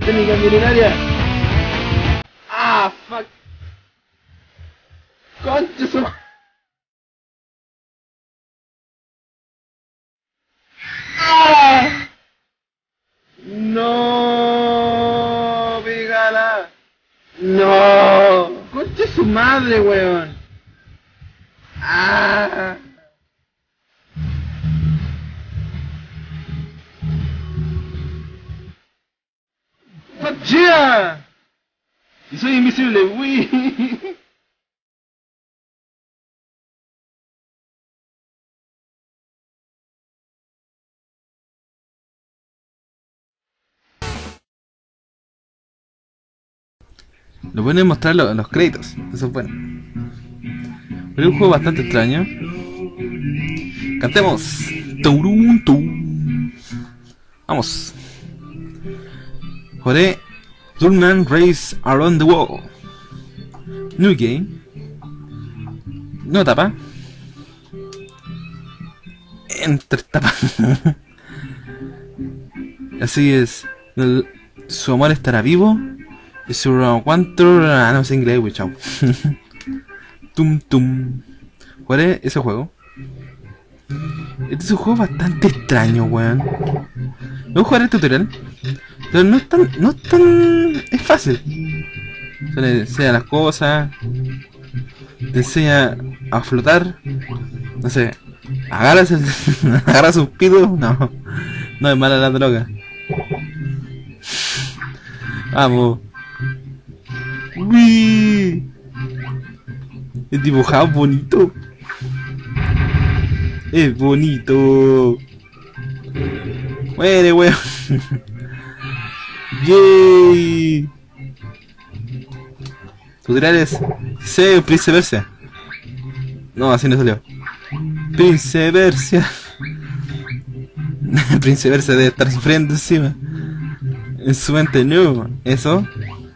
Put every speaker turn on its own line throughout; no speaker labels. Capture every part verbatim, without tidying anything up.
Técnica milenaria. Ah, fuck. Concha su... ¡Ah! No, pégala. No, concha su madre, weón. Ah. Fuck yeah. Y soy invisible, uy. Lo bueno es mostrar los, los créditos, eso es bueno. Pero es un juego bastante extraño. Cantemos. Turun, tu. Vamos. Jugaré Tournament Race Around the World. New game. Nueva etapa. Entre etapas. Así es. El, su amor estará vivo. Y su aguanto. Ah, no sé inglés, wey, chao. Tum tum. Jugaré ese juego. Este es un juego bastante extraño, weón. Voy a jugar el tutorial. Pero no es tan. No es tan. Es fácil. Se le enseña las cosas. Te enseña a flotar. No sé. Agarras el. Agarras un pito. No. No es mala la droga. Vamos. Uy. Es dibujado bonito. Es bonito. Muere, weón. Yay. Tutoriales. Sí, Prince Persia. No, así no salió. Prince Persia. Prince Persia debe estar sufriendo encima. En su mente, no. Eso.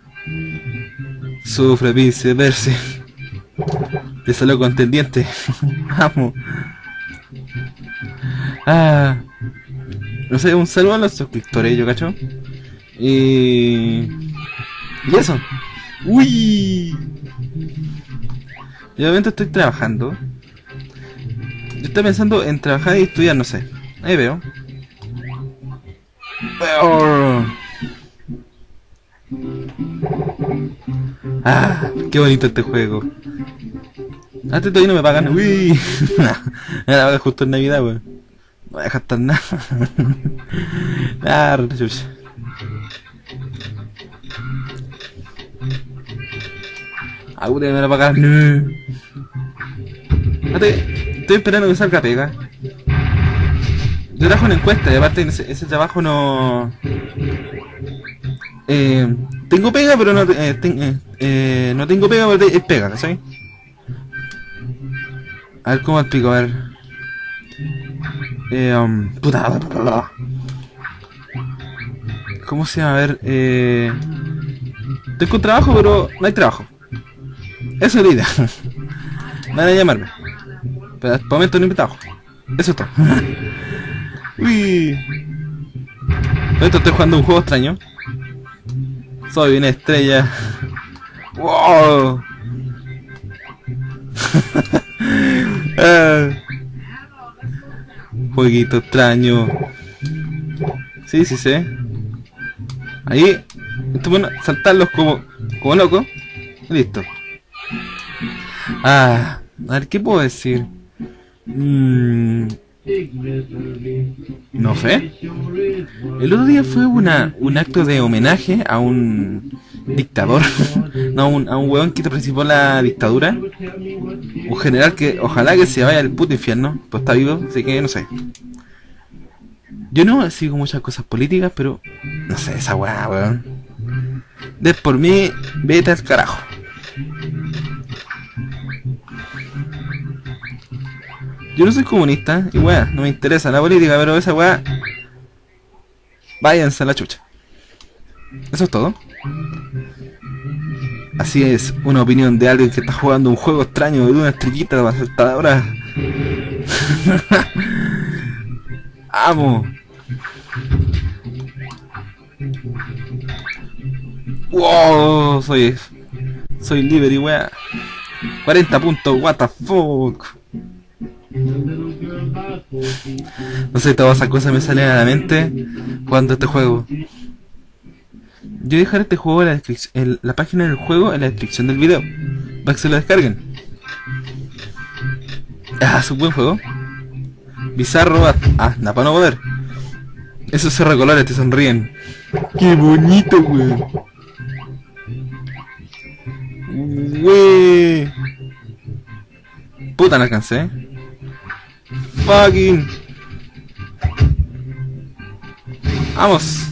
Sufre Prince Persia. Te salió contendiente. Vamos. Ah. No sé, un saludo a los suscriptores, yo cacho. Y... y eso. Uy. Yo obviamente estoy trabajando. Yo estoy pensando en trabajar y estudiar, no sé. Ahí veo. Veo. Ah, qué bonito este juego. Antes todavía no me pagan. Uy. Me la pagan justo en Navidad, weón. No voy a dejar tan nada. Ah, chucha. Ah, puta, me la pagan. No. Espérate, estoy esperando que salga pega. Yo trabajo en encuesta y aparte en ese, ese trabajo no... Eh, tengo pega, pero no, eh, ten, eh, eh, no tengo pega, pero es pega, ¿sabes? A ver cómo explico, a ver. Eh, um, puta, bla, bla, bla. ¿Cómo se llama? A ver, eh... tengo trabajo, pero no hay trabajo. Esa es la idea. Van a llamarme. Pero hasta el momento no hay trabajo. Eso es todo. Uy. Esto estoy jugando un juego extraño. Soy una estrella. Wow. Ah. Jueguito extraño. Sí, sí, sí. Ahí. Esto bueno, saltarlos como, como loco. Listo. Ah, a ver, ¿qué puedo decir? Mm, no sé. El otro día fue una, un acto de homenaje a un dictador. No, a un, a un huevón que participó en la dictadura. Un general que ojalá que se vaya al puto infierno. Pues está vivo, así que no sé. Yo no sigo muchas cosas políticas, pero no sé, esa weá, weón. De por mí, vete al carajo. Yo no soy comunista, y weá, no me interesa la política, pero esa weá... váyanse a la chucha. Eso es todo. Así es, una opinión de alguien que está jugando un juego extraño de una estrellita de saltadora. Amo. Wow, soy... Soy Liberty, wea. cuarenta puntos, what the fuck. No sé, todas esas cosas me salen a la mente jugando este juego. Yo dejaré este juego en la, en la página del juego en la descripción del video, para que se lo descarguen. Ah, es un buen juego. Bizarro, ah, nada para no poder. Esos cerrocolores te sonríen. Qué bonito, wey. Wey. Puta, no alcancé. Fucking. Vamos.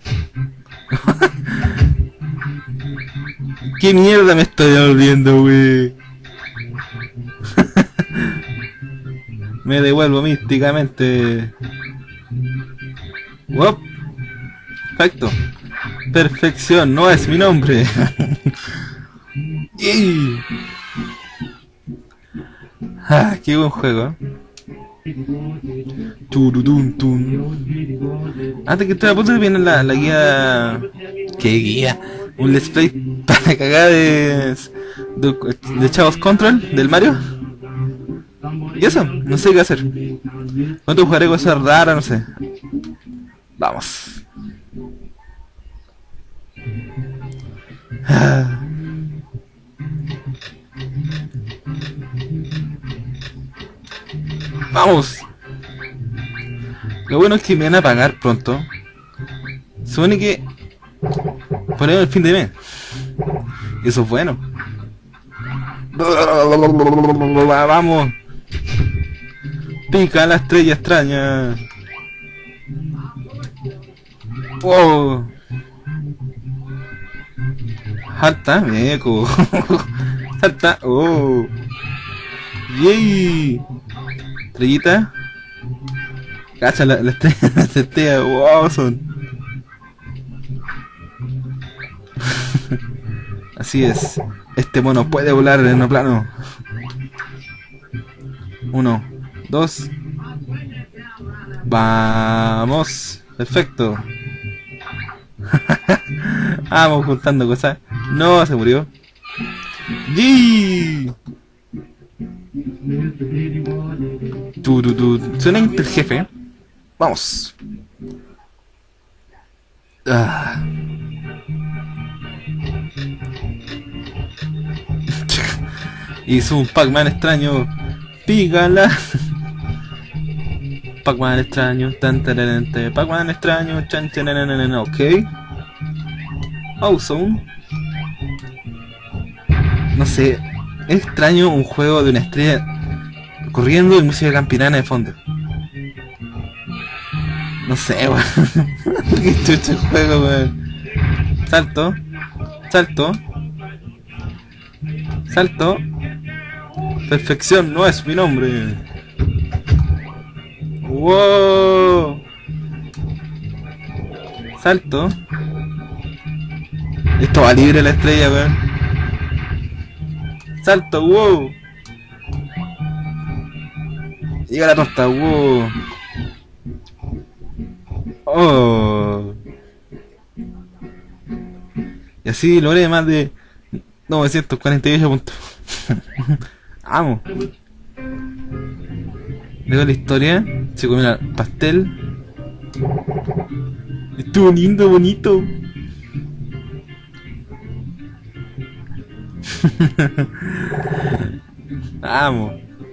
¿Qué mierda me estoy volviendo, wey? Me devuelvo místicamente. Wop. Perfecto. Perfección no es mi nombre. Yeah. Ah, qué buen juego. Antes que estoy a punto de viene la, la guía. ¿Qué guía? Un let's play para cagar de, de, de Chavos Control del Mario. Y eso, no sé qué hacer. ¿Cuánto jugaré cosas raras? No sé. Vamos. Ah. Vamos. Lo bueno es que me van a pagar pronto. Se supone que ponemos el fin de mes. Y eso es bueno. Vamos. Pica la estrella extraña. Wow. Salta, meco. Salta. Oh. Yay. Estrellita. Cacha la, la estrella, la estrella. Wow, son. Así es. Este mono puede volar en el plano. Uno, dos. Vamos. Perfecto. Vamos juntando cosas. No, se murió. ¡Yee! Tu, tu, tu. Suena el jefe. Vamos. Ah. Hizo un Pac-Man extraño. Pígala. Pac-Man extraño. Tan tararante. Pac-Man extraño. Chan chan chan chan. Ok. Awesome. No sé. Es extraño un juego de una estrella corriendo y música campirana de fondo. No sé, weón. Qué chucho el juego, weón. Salto. Salto. Salto. Perfección no es mi nombre. Wow. Salto. Esto va libre la estrella, weón. Salto, wow. Llega la torta, wow. Oh. Y así logré más de novecientos cuarenta y ocho puntos. Vamos. Luego la historia. Se comió el pastel. Estuvo lindo, bonito. Vamos.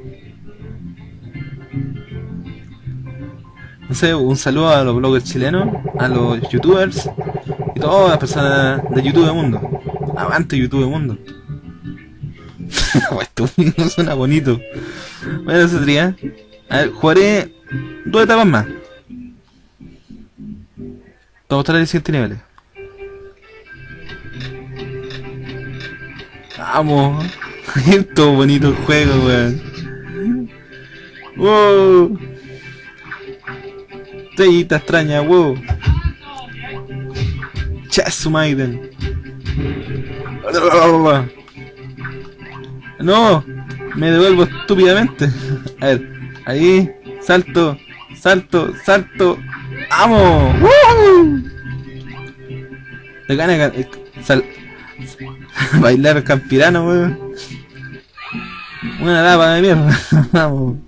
No sé, un saludo a los bloggers chilenos, a los youtubers y todas las personas de YouTube del mundo. Avante YouTube del mundo. Esto no suena bonito. Bueno, eso sería. A ver, jugaré dos etapas más. Para mostrar los siguientes niveles. Vamos. Esto bonito el juego, weón. Wow. Estrellita extraña, wow. Chasu Maiden. No, me devuelvo estúpidamente. A ver, ahí, salto, salto, salto. ¡Vamos! ¡Woo! De gana de sal... bailar campirano, weón. Una lapa de mierda. Vamos.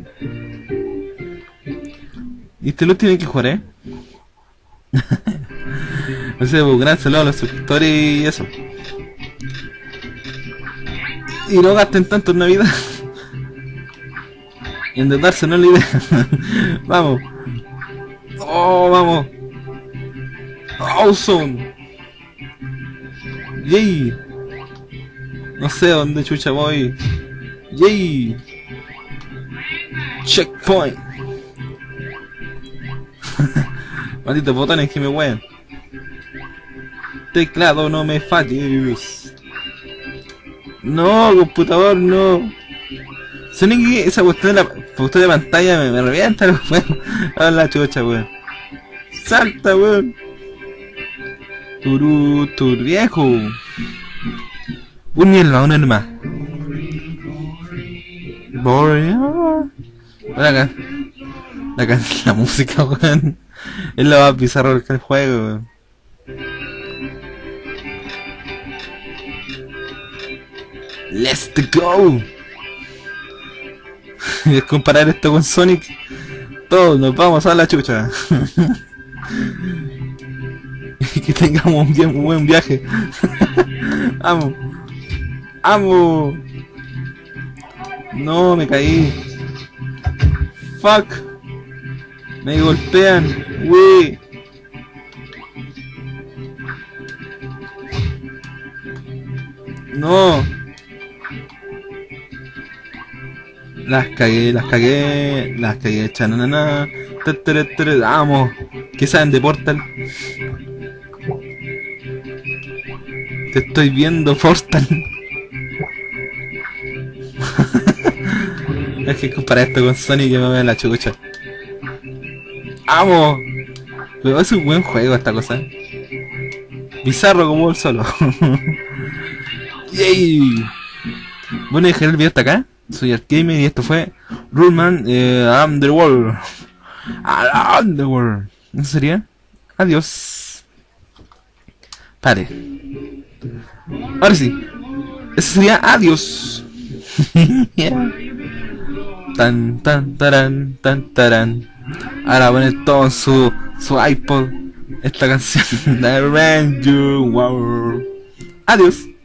Y este lo tiene que jugar, eh. No sé, pues, gran saludo a los suscriptores y eso. Y no gasten tanto en Navidad. Y endeudarse no es la idea. Vamos. Oh, vamos. Awesome. Yay. No sé dónde chucha voy. Yay. Checkpoint. Malditos botones que me huean. Teclado, no me falles. No, computador, no. Sonic, esa cuestión de la cuestión de pantalla me, me revienta, weón. A la chucha, weón. Salta, weón. Turu, tur viejo. Un mierda, una nomás. Boring. La, la, la música, weón. Es lo más bizarro del juego, weón. Let's go. Y es comparar esto con Sonic. Todos nos vamos a la chucha. Y que tengamos un, bien, un buen viaje. Vamos. Vamos. No, me caí. Fuck. Me golpean. Wey. No. Las cagué, las cagué, las cagué, chananana. Vamos. ¿Qué saben de Portal? Te estoy viendo, Portal. Es que comparar esto con Sonic que me ve la chucha. ¡Vamos! Pero es un buen juego esta cosa. Bizarro como el solo. ¡Yay! Bueno, dejar el video hasta acá. Soy Artgamer y esto fue Rulman eh, Underworld. Underworld. ¿Eso sería? Adiós. Pare. Ahora sí. Eso sería adiós. Yeah. Tan tan taran tan taran. Ahora poner todo en su su iPod esta canción. The Ranger World. Adiós.